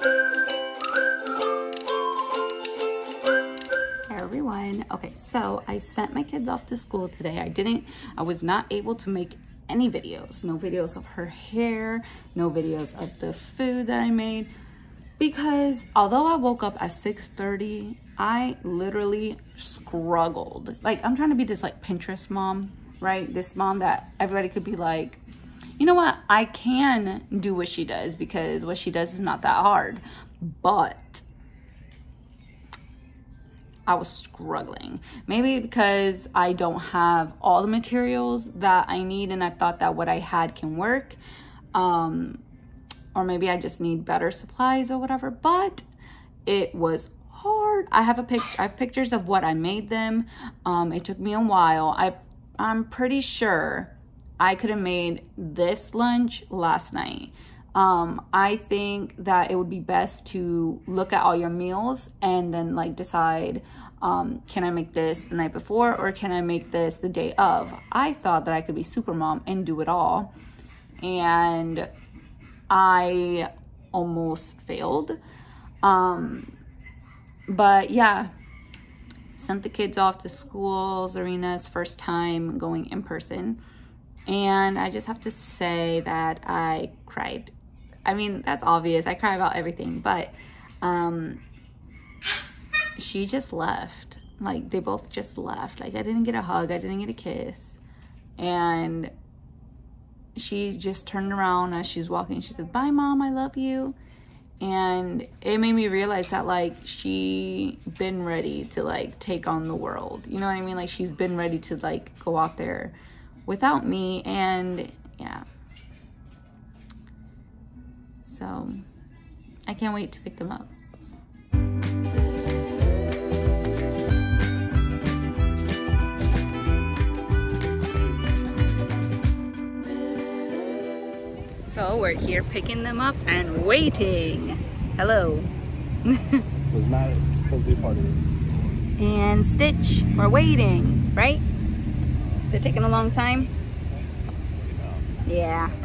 Everyone, okay, so I sent my kids off to school today. I was not able to make any videos. No videos of her hair, no videos of the food that I made, because although I woke up at 6:30, I literally struggled. Like, I'm trying to be this like Pinterest mom, right? This mom that everybody could be like, you know what? I can do what she does because what she does is not that hard. But I was struggling. Maybe because I don't have all the materials that I need and I thought that what I had can work. Or maybe I just need better supplies or whatever, but it was hard. I have pictures of what I made them. It took me a while. I'm pretty sure I could have made this lunch last night. I think that it would be best to look at all your meals and then like decide, can I make this the night before or can I make this the day of? I thought that I could be super mom and do it all. And I almost failed. But yeah, sent the kids off to school. Zarina's first time going in person. And I just have to say that I cried. I mean, that's obvious. I cry about everything, but she just left. Like, they both just left. Like, I didn't get a hug. I didn't get a kiss. And she just turned around as she's walking. She said, "Bye, Mom. I love you." And it made me realize that, like, she been ready to, like, take on the world. You know what I mean? Like, she's been ready to, like, go out there without me. And yeah. So I can't wait to pick them up. So we're here picking them up and waiting. Hello. Was not supposed to be a part of this. And Stitch, we're waiting, right? They're taking a long time? Yeah.